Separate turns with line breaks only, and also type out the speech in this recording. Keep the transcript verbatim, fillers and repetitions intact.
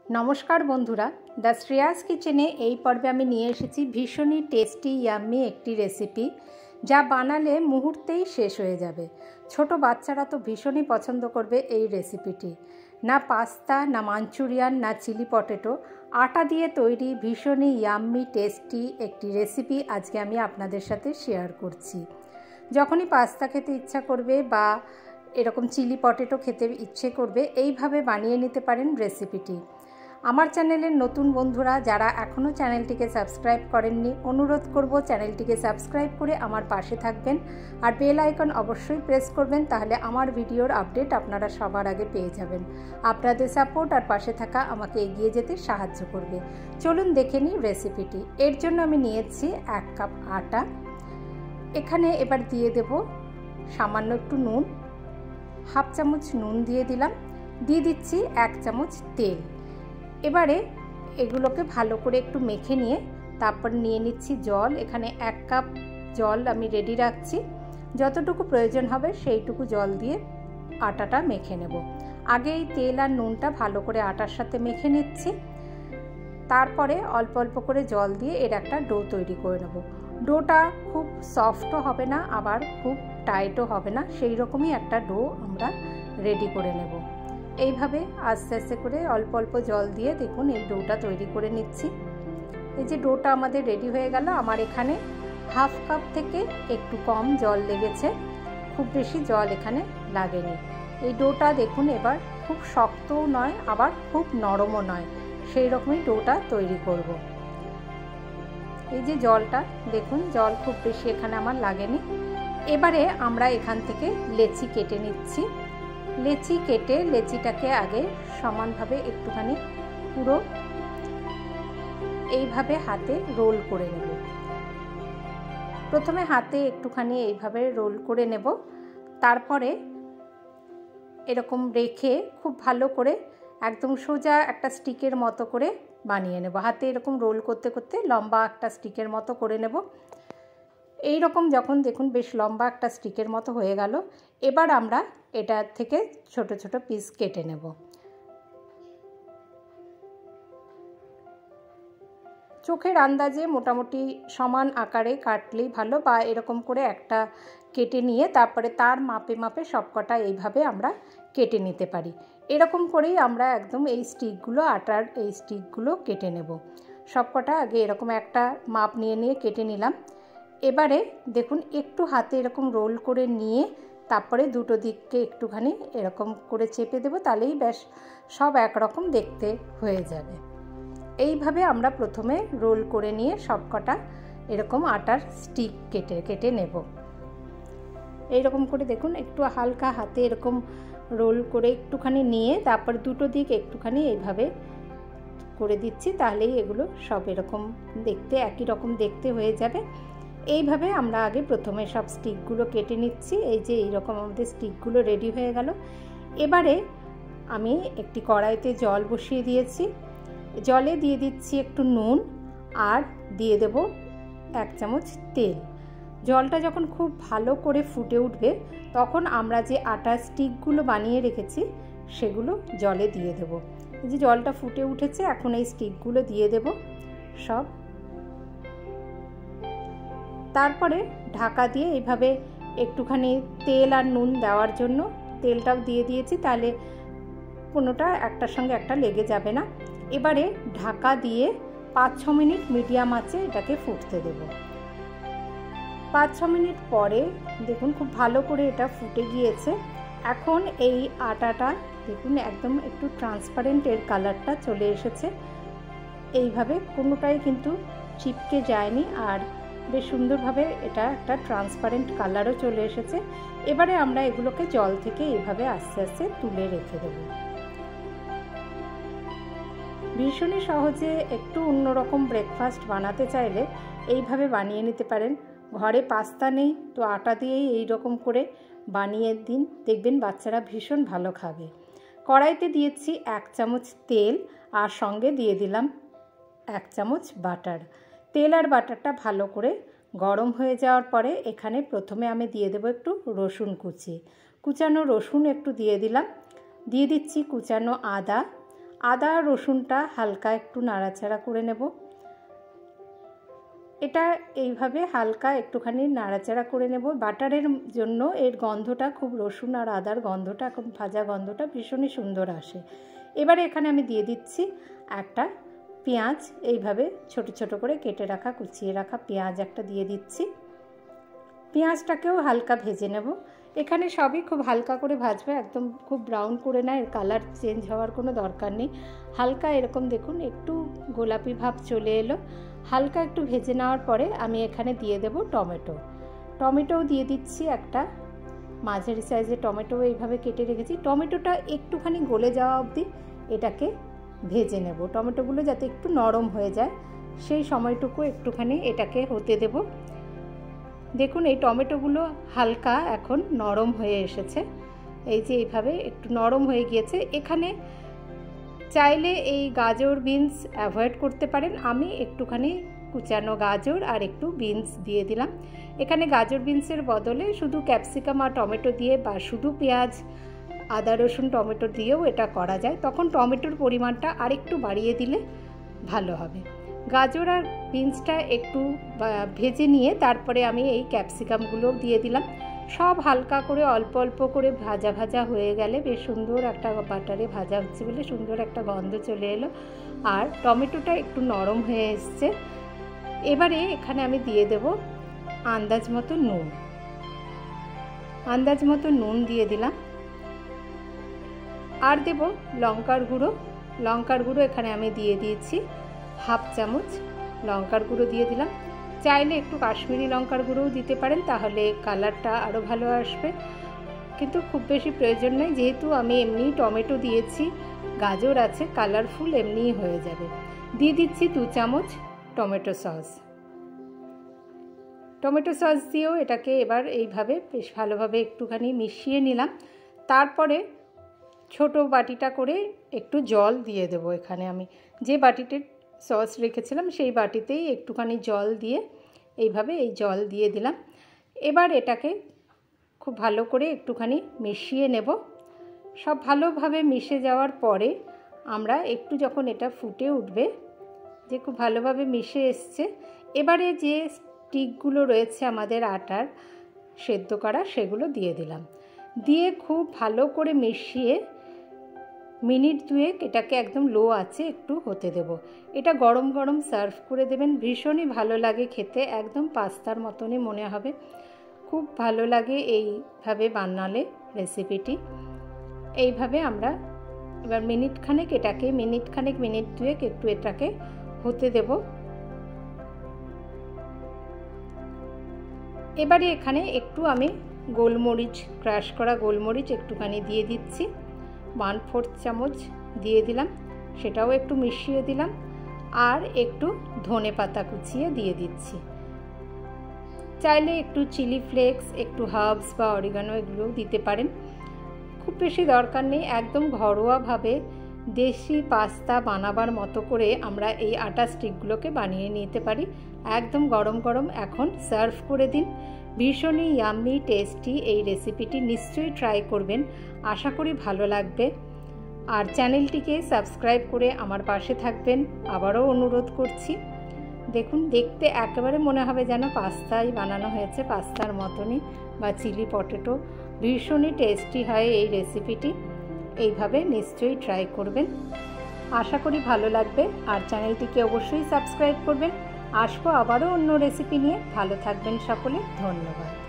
नमस्कार बंधुरा द श्रेयास किचेने এই পর্বে আমি নিয়ে এসেছি ভীষণই টেস্টি ইয়াম্মি একটি রেসিপি যা বানালে মুহূর্তেই শেষ হয়ে যাবে। ছোট বাচ্চারা তো ভীষণই পছন্দ করবে এই রেসিপিটি। না পাস্তা, না মাঞ্চুরিয়ান, না চিলি পটেটো, আটা দিয়ে তৈরি ভীষণই ইয়াম্মি টেস্টি একটি রেসিপি আজকে আমি আপনাদের সাথে শেয়ার করছি। যখনই পাস্তা খেতে ইচ্ছা করবে বা এরকম চিলি পটেটো খেতে ইচ্ছে করবে, এইভাবে বানিয়ে নিতে পারেন রেসিপিটি। আমার চ্যানেলের নতুন বন্ধুরা যারা এখনও চ্যানেলটিকে সাবস্ক্রাইব করেননি, অনুরোধ করব চ্যানেলটিকে সাবস্ক্রাইব করে আমার পাশে থাকবেন আর বেল আইকন অবশ্যই প্রেস করবেন, তাহলে আমার ভিডিওর আপডেট আপনারা সবার আগে পেয়ে যাবেন। আপনাদের সাপোর্ট আর পাশে থাকা আমাকে এগিয়ে যেতে সাহায্য করবে। চলুন দেখে নিই রেসিপিটি। এর জন্য আমি নিয়েছি এক কাপ আটা। এখানে এবার দিয়ে দেব সামান্য একটু নুন, হাফ চামচ নুন দিয়ে দিলাম, দিয়ে দিচ্ছি এক চামচ তেল। এবারে এগুলোকে ভালো করে একটু মেখে নিয়ে তারপর নিয়ে নিচ্ছি জল। এখানে এক কাপ জল আমি রেডি রাখছি, যতটুকু প্রয়োজন হবে সেইটুকু জল দিয়ে আটাটা মেখে নেব। আগে এই তেল আর নুনটা ভালো করে আটার সাথে মেখে নিচ্ছি, তারপরে অল্প অল্প করে জল দিয়ে এর একটা ডো তৈরি করে নেব। ডোটা খুব সফটও হবে না আবার খুব টাইটও হবে না, সেই রকমই একটা ডো আমরা রেডি করে নেব। এইভাবে আস্তে আস্তে করে অল্প অল্প জল দিয়ে দেখুন এই ডোটা তৈরি করে নিচ্ছি। এই যে ডোটা আমাদের রেডি হয়ে গেল। আমার এখানে হাফ কাপ থেকে একটু কম জল লেগেছে, খুব বেশি জল এখানে লাগেনি। এই ডোটা দেখুন এবার খুব শক্তও নয় আবার খুব নরমও নয়, সেই রকমই ডোটা তৈরি করব। এই যে জলটা দেখুন, জল খুব বেশি এখানে আমার লাগেনি। এবারে আমরা এখান থেকে লেচি কেটে নিচ্ছি। লেচি কেটে লেচিটাকে আগে সমানভাবে একটুখানি পুরো এইভাবে হাতে রোল করে নেব। প্রথমে হাতে একটুখানি এইভাবে রোল করে নেব, তারপরে এরকম রেখে খুব ভালো করে একদম সোজা একটা স্টিকের মতো করে বানিয়ে নেব। হাতে এরকম রোল করতে করতে লম্বা একটা স্টিকের মতো করে নেব। এই রকম যখন দেখুন বেশ লম্বা একটা স্টিকের মতো হয়ে গেল, এবার আমরা এটা থেকে ছোট ছোট পিস কেটে নেব। চোখের আন্দাজে মোটামুটি সমান আকারে কাটলেই ভালো, বা এরকম করে একটা কেটে নিয়ে তারপরে তার মাপে মাপে সবকটা এইভাবে আমরা কেটে নিতে পারি। এরকম করেই আমরা একদম এই স্টিকগুলো আটার এই স্টিকগুলো কেটে নেব। সবকটা আগে এরকম একটা মাপ নিয়ে নিয়ে কেটে নিলাম। এবারে দেখুন একটু হাতে এরকম রোল করে নিয়ে তারপরে দুটো দিককে একটুখানি এরকম করে চেপে দেব, তাহলেই ব্যাস সব একরকম দেখতে হয়ে যাবে। এইভাবে আমরা প্রথমে রোল করে নিয়ে সবকটা এরকম আটার স্টিক কেটে কেটে নেব। এইরকম করে দেখুন একটু হালকা হাতে এরকম রোল করে একটুখানি নিয়ে তারপর দুটো দিক একটুখানি এইভাবে করে দিচ্ছি, তাহলেই এগুলো সব এরকম দেখতে একই রকম দেখতে হয়ে যাবে। এইভাবে আমরা আগে প্রথমে সব স্টিকগুলো কেটে নিচ্ছি। এই যে এইরকম আমাদের স্টিকগুলো রেডি হয়ে গেল। এবারে আমি একটি কড়াইতে জল বসিয়ে দিয়েছি। জলে দিয়ে দিচ্ছি একটু নুন আর দিয়ে দেব এক চামচ তেল। জলটা যখন খুব ভালো করে ফুটে উঠবে তখন আমরা যে আটার স্টিকগুলো বানিয়ে রেখেছি সেগুলো জলে দিয়ে দেব। এই যে জলটা ফুটে উঠেছে, এখন এই স্টিকগুলো দিয়ে দেব সব। তারপরে ঢাকা দিয়ে এইভাবে একটুখানি তেল আর নুন দেওয়ার জন্য তেলটাও দিয়ে দিয়েছি, তাহলে কোনোটা একটার সঙ্গে একটা লেগে যাবে না। এবারে ঢাকা দিয়ে পাঁচ ছ মিনিট মিডিয়াম আঁচে এটাকে ফুটতে দেব। পাঁচ ছ মিনিট পরে দেখুন খুব ভালো করে এটা ফুটে গিয়েছে। এখন এই আটাটা দেখুন একদম একটু ট্রান্সপারেন্ট এর কালারটা চলে এসেছে। এইভাবে কোনোটাই কিন্তু চিপকে যায়নি আর বেশ সুন্দরভাবে এটা একটা ট্রান্সপারেন্ট কালারও চলে এসেছে। এবারে আমরা এগুলোকে জল থেকে এইভাবে আস্তে আস্তে তুলে রেখে দেব। ভীষণই সহজে একটু অন্যরকম ব্রেকফাস্ট বানাতে চাইলে এইভাবে বানিয়ে নিতে পারেন। ঘরে পাস্তা নেই তো আটা দিয়েই এই রকম করে বানিয়ে দিন, দেখবেন বাচ্চারা ভীষণ ভালো খাবে। কড়াইতে দিয়েছি এক চামচ তেল আর সঙ্গে দিয়ে দিলাম এক চামচ বাটার। তেল আর বাটারটা ভালো করে গরম হয়ে যাওয়ার পরে এখানে প্রথমে আমি দিয়ে দেবো একটু রসুন কুচি। কুচানো রসুন একটু দিয়ে দিলাম, দিয়ে দিচ্ছি কুচানো আদা আদা রসুনটা হালকা একটু নাড়াচাড়া করে নেব। এটা এইভাবে হালকা একটুখানি নাড়াচাড়া করে নেব। বাটারের জন্য এর গন্ধটা খুব, রসুন আর আদার গন্ধটা, এখন ভাজা গন্ধটা ভীষণই সুন্দর আসে। এবারে এখানে আমি দিয়ে দিচ্ছি একটা পেঁয়াজ, এইভাবে ছোট ছোট করে কেটে রাখা, কুচিয়ে রাখা পেঁয়াজ একটা দিয়ে দিচ্ছি। পেঁয়াজটাকেও হালকা ভেজে নেব। এখানে সবই খুব হালকা করে ভাজবে, একদম খুব ব্রাউন করে না, এর কালার চেঞ্জ হওয়ার কোনো দরকার নেই। হালকা এরকম দেখুন একটু গোলাপি ভাব চলে এলো। হালকা একটু ভেজে নেওয়ার পরে আমি এখানে দিয়ে দেব টমেটো। টমেটোও দিয়ে দিচ্ছি একটা, মাঝারি সাইজের টমেটো এইভাবে কেটে রেখেছি। টমেটোটা একটুখানি গলে যাওয়া অবধি এটাকে ভেজে নেব, টমেটোগুলো যাতে একটু নরম হয়ে যায় সেই সময়টুকু একটুখানি এটাকে হতে দেব। দেখুন এই টমেটোগুলো হালকা এখন নরম হয়ে এসেছে, এই যে এইভাবে একটু নরম হয়ে গিয়েছে। এখানে চাইলে এই গাজর বিনস অ্যাভয়েড করতে পারেন, আমি একটুখানি কুচানো গাজর আর একটু বিনস দিয়ে দিলাম। এখানে গাজর বিনসের বদলে শুধু ক্যাপসিকাম আর টমেটো দিয়ে বা শুধু পেঁয়াজ আদা রসুন টমেটো দিয়েও এটা করা যায়, তখন টমেটোর পরিমাণটা আরেকটু বাড়িয়ে দিলে ভালো হবে। গাজর আর বিনসটা একটু ভেজে নিয়ে তারপরে আমি এই ক্যাপসিকামগুলোও দিয়ে দিলাম। সব হালকা করে অল্প অল্প করে ভাজা ভাজা হয়ে গেলে বেশ সুন্দর একটা বাটারে ভাজা হচ্ছে বলে সুন্দর একটা গন্ধ চলে এলো, আর টমেটোটা একটু নরম হয়ে এসছে। এবারে এখানে আমি দিয়ে দেব আন্দাজ মতো নুন, আন্দাজ মতো নুন দিয়ে দিলাম। আর দেব লঙ্কার গুঁড়ো, লঙ্কার গুঁড়ো এখানে আমি দিয়ে দিয়েছি হাফ চামচ লঙ্কার গুঁড়ো দিয়ে দিলাম। চাইলে একটু কাশ্মীরি লঙ্কার গুঁড়োও দিতে পারেন, তাহলে কালারটা আরও ভালো আসবে, কিন্তু খুব বেশি প্রয়োজন নেই, যেহেতু আমি এমনি টমেটো দিয়েছি, গাজর আছে, কালারফুল এমনিই হয়ে যাবে। দিয়ে দিচ্ছি দু চামচ টমেটো সস। টমেটো সস দিয়েও এটাকে এবার এইভাবে বেশ ভালোভাবে একটুখানি মিশিয়ে নিলাম। তারপরে ছোট বাটিটা করে একটু জল দিয়ে দেবো। এখানে আমি যে বাটিতে সস রেখেছিলাম সেই বাটিতেই একটুখানি জল দিয়ে এইভাবে এই জল দিয়ে দিলাম। এবার এটাকে খুব ভালো করে একটুখানি মিশিয়ে নেব। সব ভালোভাবে মিশে যাওয়ার পরে আমরা একটু যখন এটা ফুটে উঠবে, যে খুব ভালোভাবে মিশে এসছে, এবারে যে স্টিকগুলো রয়েছে আমাদের আটার সেদ্ধ করা সেগুলো দিয়ে দিলাম। দিয়ে খুব ভালো করে মিশিয়ে মিনিট দুয়েক এটাকে একদম লো আছে একটু হতে দেব। এটা গরম গরম সার্ভ করে দেবেন, ভীষণই ভালো লাগে খেতে, একদম পাস্তার মতনই মনে হবে, খুব ভালো লাগে এইভাবে বানালে রেসিপিটি। এইভাবে আমরা এবার মিনিট খানেক এটাকে মিনিট খানেক মিনিট দুয়েক একটু এটাকে হতে দেব। এবারে এখানে একটু আমি গোলমরিচ, ক্রাশ করা গোলমরিচ একটুখানি দিয়ে দিচ্ছি, ওয়ান ফোর্থ চামচ দিয়ে দিলাম, সেটাও একটু মিশিয়ে দিলাম। আর একটু ধনে পাতা কুচিয়ে দিয়ে দিচ্ছি। চাইলে একটু চিলি ফ্লেক্স, একটু হার্বস বা অরিগানো এগুলোও দিতে পারেন, খুব বেশি দরকার নেই। একদম ঘরোয়াভাবে দেশি পাস্তা বানাবার মতো করে আমরা এই আটা স্টিকগুলোকে বানিয়ে নিতে পারি। একদম গরম গরম এখন সার্ভ করে দিন। ভীষণই ইয়াম্মি টেস্টি এই রেসিপিটি নিশ্চয়ই ট্রাই করবেন, আশা করি ভালো লাগবে। আর চ্যানেলটিকে সাবস্ক্রাইব করে আমার পাশে থাকবেন আবারও অনুরোধ করছি। দেখুন দেখতে একেবারে মনে হবে যেন পাস্তাই বানানো হয়েছে, পাস্তার মতনই, বা চিলি পটেটো। ভীষণই টেস্টি হয় এই রেসিপিটি, এইভাবে নিশ্চয়ই ট্রাই করবেন, আশা করি ভালো লাগবে। আর চ্যানেলটিকে অবশ্যই সাবস্ক্রাইব করবেন। আসবো আবারও অন্য রেসিপি নিয়ে, ভালো থাকবেন সকলে, ধন্যবাদ।